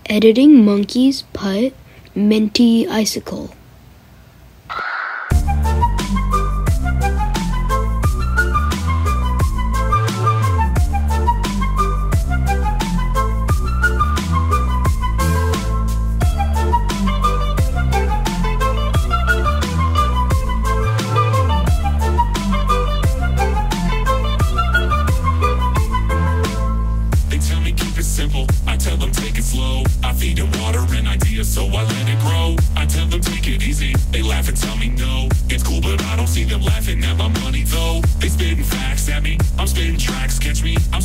Editing Monkey's Putt Minty Icicle. I tell them take it slow. I feed them water and ideas, so I let it grow. I tell them take it easy. They laugh and tell me no. It's cool, but I don't see them laughing at my money though. They spitting facts at me. I'm spitting tracks. Catch me. I'm